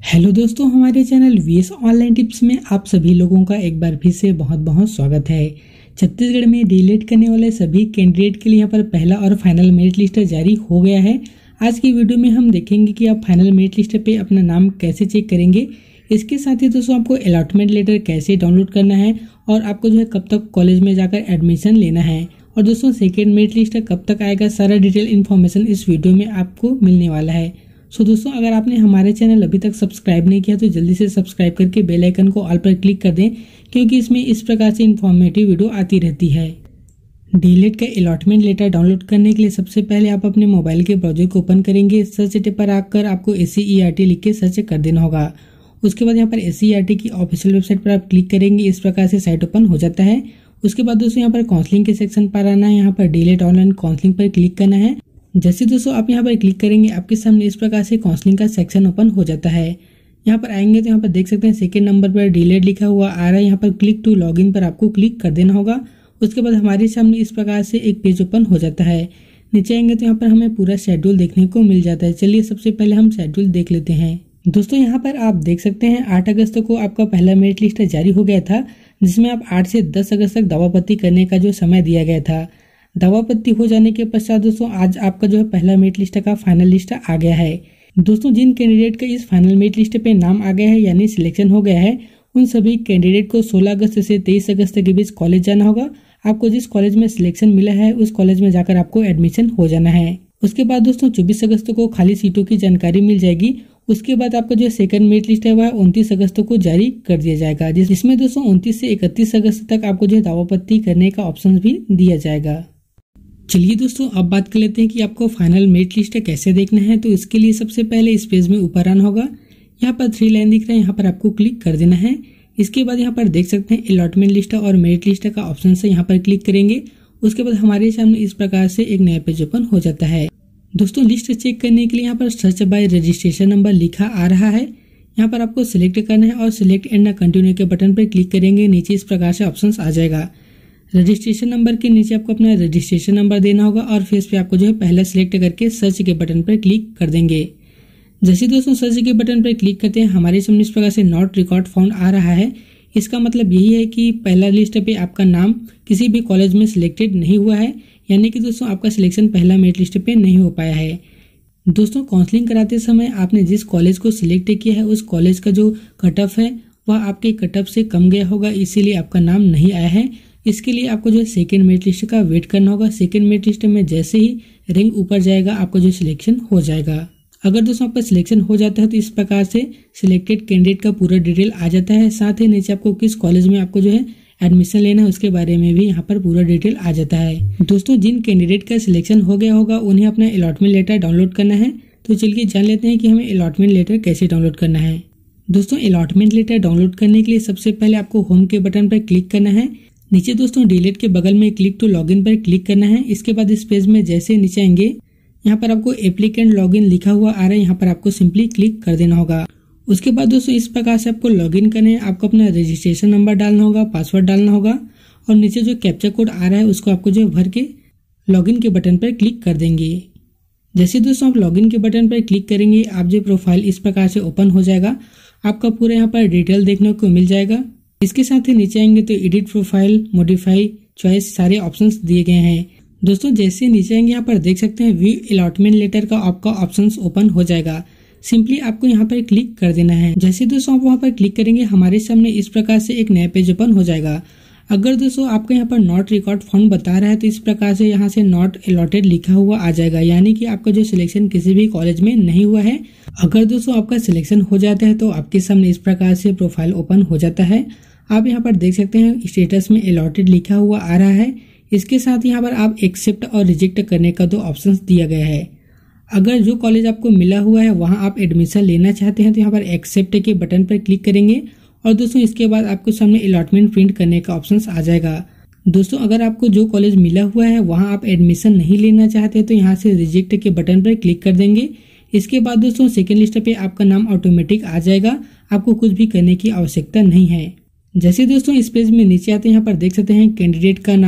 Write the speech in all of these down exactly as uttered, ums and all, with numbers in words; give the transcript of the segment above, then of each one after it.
Hello दोस्तों, हमारे channel VS online tips में आप सभी लोगों का एक बार फिर से बहुत बहुत स्वागत है। छत्तीसगढ़ में डीएलएड करने वाले सभी कैंडिडेट के लिए यहाँ पर पहला और फाइनल मेरिट लिस्ट जारी हो गया है। आज की वीडियो में हम देखेंगे कि आप फाइनल मेरिट लिस्ट पे अपना नाम कैसे चेक करेंगे। इसके साथ ही दोस्तों आपको अलॉटमेंट लेटर कैसे डाउनलोड करना है और आपको जो है कब तक कॉलेज में जाकर एडमिशन लेना है, और दोस्तों सेकेंड मेरिट लिस्ट कब तक आएगा, सारा डिटेल इन्फॉर्मेशन इस वीडियो में आपको मिलने वाला है। सो so, दोस्तों अगर आपने हमारे चैनल अभी तक सब्सक्राइब नहीं किया तो जल्दी से सब्सक्राइब करके बेल आइकन को ऑल पर क्लिक कर दें, क्योंकि इसमें इस प्रकार से इन्फॉर्मेटिव वीडियो आती रहती है। डीएलएड का अलॉटमेंट लेटर डाउनलोड करने के लिए सबसे पहले आप अपने मोबाइल के ब्राउजर को ओपन करेंगे। सर्च टेब पर आकर आपको S C E R T लिख के सर्च कर देना होगा। उसके बाद यहाँ पर S C E R T की ऑफिशियल वेबसाइट पर आप क्लिक करेंगे। इस प्रकार से साइट ओपन हो जाता है। उसके बाद दोस्तों यहाँ पर काउंसलिंग के सेक्शन पर आना है। यहाँ पर डीएलएड ऑनलाइन काउंसलिंग पर क्लिक करना है। जैसे दोस्तों आप यहाँ पर क्लिक करेंगे, आपके सामने इस प्रकार से काउंसलिंग का सेक्शन ओपन हो जाता है। यहाँ पर आएंगे तो यहाँ पर देख सकते हैं सेकंड नंबर पर डीएलएड लिखा हुआ आ रहा है। यहाँ पर क्लिक टू लॉगिन पर आपको क्लिक कर देना होगा। उसके बाद हमारे सामने इस प्रकार से एक पेज ओपन हो जाता है। नीचे आएंगे तो यहाँ पर हमें पूरा शेड्यूल देखने को मिल जाता है। चलिए सबसे पहले हम शेड्यूल देख लेते हैं। दोस्तों यहाँ पर आप देख सकते हैं आठ अगस्त को आपका पहला मेरिट लिस्ट जारी हो गया था, जिसमें आप आठ से दस अगस्त तक दावापत्ती करने का जो समय दिया गया था। दावापत्ती हो जाने के पश्चात दोस्तों आज आपका जो है पहला मेरिट लिस्ट का फाइनल लिस्ट आ गया है। दोस्तों जिन कैंडिडेट का इस फाइनल मेरिट लिस्ट पे नाम आ गया है यानी सिलेक्शन हो गया है, उन सभी कैंडिडेट को सोलह अगस्त से तेईस अगस्त के बीच कॉलेज जाना होगा। आपको जिस कॉलेज में सिलेक्शन मिला है उस कॉलेज में जाकर आपको एडमिशन हो जाना है। उसके बाद दोस्तों चौबीस अगस्त को खाली सीटों की जानकारी मिल जाएगी। उसके बाद आपका जो सेकंड मेरिट लिस्ट है वह उनतीस अगस्त को जारी कर दिया जाएगा, जिसमें दोस्तों उनतीस से इकतीस अगस्त तक आपको जो है दावापत्ती करने का ऑप्शन भी दिया जाएगा। चलिए दोस्तों अब बात कर लेते हैं कि आपको फाइनल मेरिट लिस्ट कैसे देखना है। तो इसके लिए सबसे पहले इस पेज में ऊपर आना होगा। यहाँ पर थ्री लाइन दिख रहा है, यहाँ पर आपको क्लिक कर देना है। इसके बाद यहाँ पर देख सकते हैं अलॉटमेंट लिस्ट और मेरिट लिस्ट का ऑप्शन से यहाँ पर क्लिक करेंगे। उसके बाद हमारे सामने इस प्रकार से एक नया पेज ओपन हो जाता है। दोस्तों लिस्ट चेक करने के लिए यहाँ पर सर्च बाय रजिस्ट्रेशन नंबर लिखा आ रहा है। यहाँ पर आपको सिलेक्ट करना है और सिलेक्ट एंड कंटिन्यू के बटन पर क्लिक करेंगे। नीचे इस प्रकार से ऑप्शन आ जाएगा। रजिस्ट्रेशन नंबर के नीचे आपको अपना रजिस्ट्रेशन नंबर देना होगा और फिर इस पे आपको जो है पहला सिलेक्ट करके सर्च के बटन पर क्लिक कर देंगे। जैसे दोस्तों सर्च के बटन पर क्लिक करते हैं हमारे सामने इस प्रकार से नॉट रिकॉर्ड फाउंड आ रहा है। इसका मतलब यही है कि पहला लिस्ट पे आपका नाम किसी भी कॉलेज में सिलेक्टेड नहीं हुआ है, यानी कि दोस्तों आपका सिलेक्शन पहला मेरिट लिस्ट पे नहीं हो पाया है। दोस्तों काउंसलिंग कराते समय आपने जिस कॉलेज को सिलेक्ट किया है उस कॉलेज का जो कट ऑफ है वह आपके कट ऑफ से कम गया होगा, इसीलिए आपका नाम नहीं आया है। इसके लिए आपको जो है सेकेंड मेरिट लिस्ट का वेट करना होगा। सेकेंड मेरिट लिस्ट में जैसे ही रैंक ऊपर जाएगा आपका जो सिलेक्शन हो जाएगा। अगर दोस्तों आपका सिलेक्शन हो जाता है तो इस प्रकार से सिलेक्टेड कैंडिडेट का पूरा डिटेल आ जाता है। साथ ही नीचे आपको किस कॉलेज में आपको जो है एडमिशन लेना है उसके बारे में भी यहाँ पर पूरा डिटेल आ जाता है। दोस्तों जिन कैंडिडेट का सिलेक्शन हो गया होगा उन्हें अपना अलॉटमेंट लेटर डाउनलोड करना है। तो चलिए जान लेते हैं कि हमें अलॉटमेंट लेटर कैसे डाउनलोड करना है। दोस्तों अलॉटमेंट लेटर डाउनलोड करने के लिए सबसे पहले आपको होम के बटन पर क्लिक करना है। नीचे दोस्तों डीएलएड के बगल में क्लिक टू लॉगिन पर क्लिक करना है। इसके बाद इस पेज में जैसे नीचे आएंगे यहाँ पर आपको एप्लीकेंट लॉगिन लिखा हुआ आ रहा है, यहाँ पर आपको सिंपली क्लिक कर देना होगा। उसके बाद दोस्तों इस प्रकार से आपको लॉगिन करना है। आपको अपना रजिस्ट्रेशन नंबर डालना होगा, पासवर्ड डालना होगा और नीचे जो कैप्चा कोड आ रहा है उसको आपको जो भर के लॉगिन के बटन पर क्लिक कर देंगे। जैसे दोस्तों आप लॉगिन के बटन पर क्लिक करेंगे आप जो प्रोफाइल इस प्रकार से ओपन हो जाएगा। आपका पूरा यहाँ पर डिटेल देखने को मिल जाएगा। इसके साथ ही नीचे आएंगे तो एडिट प्रोफाइल, मॉडिफाई, चॉइस सारे ऑप्शंस दिए गए हैं। दोस्तों जैसे नीचे आएंगे यहाँ पर देख सकते हैं व्यू अलॉटमेंट लेटर का आपका ऑप्शंस ओपन हो जाएगा। सिंपली आपको यहाँ पर क्लिक कर देना है। जैसे दोस्तों आप वहाँ पर क्लिक करेंगे हमारे सामने इस प्रकार से एक नया पेज ओपन हो जाएगा। अगर दोस्तों आपका यहाँ पर नॉट रिकॉर्ड फाउंड बता रहा है तो इस प्रकार से यहाँ से नॉट अलॉटेड लिखा हुआ आ जाएगा, यानी कि आपका जो सिलेक्शन किसी भी कॉलेज में नहीं हुआ है। अगर दोस्तों आपका सिलेक्शन हो जाता है तो आपके सामने इस प्रकार से प्रोफाइल ओपन हो जाता है। आप यहाँ पर देख सकते हैं स्टेटस में अलॉटेड लिखा हुआ आ रहा है। इसके साथ यहाँ पर आप एक्सेप्ट और रिजेक्ट करने का दो ऑप्शन दिया गया है। अगर जो कॉलेज आपको मिला हुआ है वहां आप एडमिशन लेना चाहते हैं तो यहाँ पर एक्सेप्ट के बटन पर क्लिक करेंगे और दोस्तों इसके बाद आपको सामने अलॉटमेंट प्रिंट करने का ऑप्शन आ जाएगा। दोस्तों अगर आपको जो कॉलेज मिला हुआ है वहां आप एडमिशन नहीं लेना चाहते तो यहाँ से रिजेक्ट के बटन पर क्लिक कर देंगे। इसके बाद दोस्तों सेकेंड लिस्ट पे आपका नाम ऑटोमेटिक आ जाएगा, आपको कुछ भी करने की आवश्यकता नहीं है। जैसे दोस्तों इस पेज में नीचे आते हैं यहाँ पर देख सकते हैं कैंडिडेट का नाम,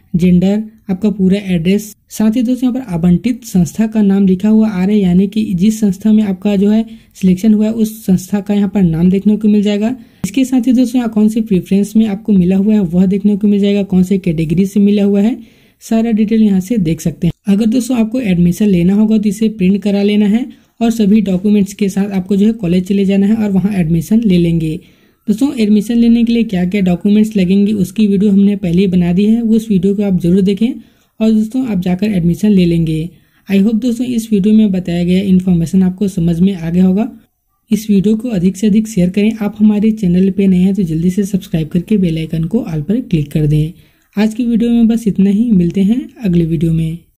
जेंडर, आपका पूरा एड्रेस, साथ ही दोस्तों यहाँ पर आवंटित संस्था का नाम लिखा हुआ आ रहा है, यानी कि जिस संस्था में आपका जो है सिलेक्शन हुआ है उस संस्था का यहाँ पर नाम देखने को मिल जाएगा। इसके साथ ही दोस्तों यहाँ कौन से प्रेफरेंस में आपको मिला हुआ है वह देखने को मिल जाएगा, कौन से कैटेगरी से मिला हुआ है, सारा डिटेल यहाँ से देख सकते हैं। अगर दोस्तों आपको एडमिशन लेना होगा तो इसे प्रिंट करा लेना है और सभी डॉक्यूमेंट्स के साथ आपको जो है कॉलेज चले जाना है और वहाँ एडमिशन ले लेंगे। दोस्तों एडमिशन लेने के लिए क्या क्या डॉक्यूमेंट्स लगेंगे उसकी वीडियो हमने पहले ही बना दी है, उस वीडियो को आप जरूर देखें और दोस्तों आप जाकर एडमिशन ले लेंगे। आई होप दोस्तों इस वीडियो में बताया गया इन्फॉर्मेशन आपको समझ में आ गया होगा। इस वीडियो को अधिक से अधिक शेयर करें। आप हमारे चैनल पे नए हैं तो जल्दी से सब्सक्राइब करके बेल आइकन को ऑल पर क्लिक कर दें। आज की वीडियो में बस इतना ही, मिलते हैं अगले वीडियो में।